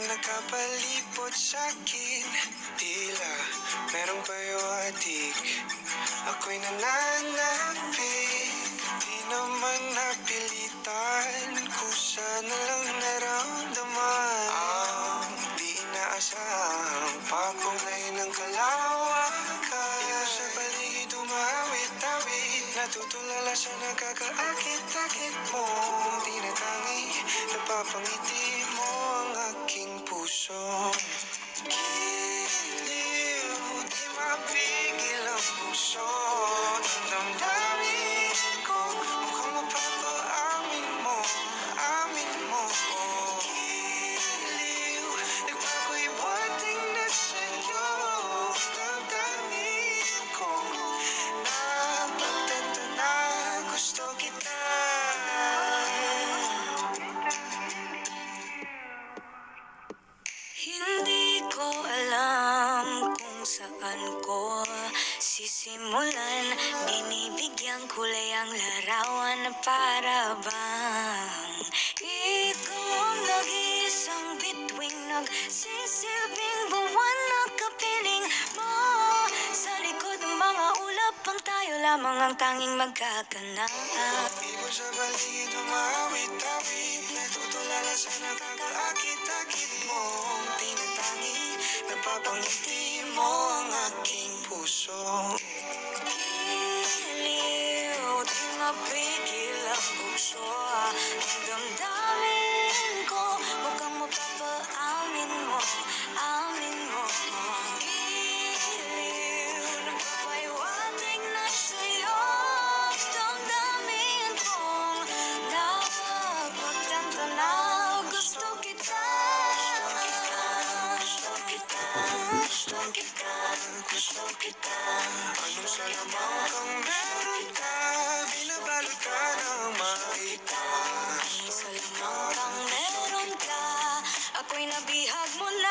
nakapalibot sa'kin. Tila merong payowatik, ako'y nananapik. Di naman napilitan, kusa na lang naramdaman. Di inaasahang papungay ng kalawakan. Di mo sa paligid umawit-awit, natutulala sa nakakaakit-akit mo. Tinatangi, napapangiti mo ang aking puso. Giliw, di mapigil ang puso. Damdamin ko, mukhang mapapaamin mo, amin mo. Giliw, nagpapahiwating na sa'yo. Damdamin ko, napagtanto na gusto kita. Hindi ko alam kung saan ko sisimulan. Binibigyan kulay ang larawan na para bang ikaw ang nag-iisang bituing, nagsisilbing buwan na kapiling mo. Sa likod ng mga ulap pang tayo lamang ang tanging magkakanap. Di mo sa paligid umawit-awit, natutulala sa nakakaakit-akit mo. Tinatangi, napapangiti mo ang aking puso. Giliw, di mapigil ang puso. Damdamin ko, mukhang mapapaamin mo, amin mo. Giliw, nagpapahiwatig na sa'yo. Damdamin kong napagtanto na gusto kita. Gusto kita, gusto kita, gusto kita. Anong salamang kang meron ka, binabalot ka ng makita. Anong salamang kang meron ka, ako'y nabihag mo na.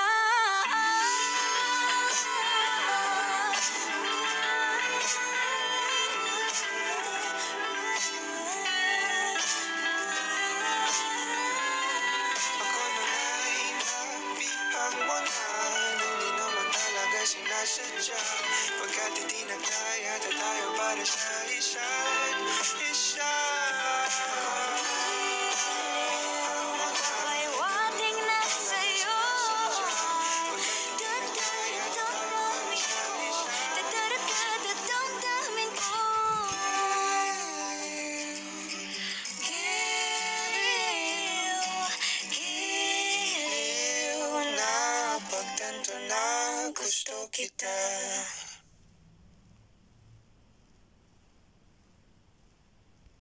Ako na nga'y nabihag mo na, nang di naman talaga sinasadya. Pagkat itinagdaya na tayo para sa isa't isa. Pahiwatig na sa'yo. Damdamin ko, damdamin ko. Giliw, Napagtanto na gusto kita.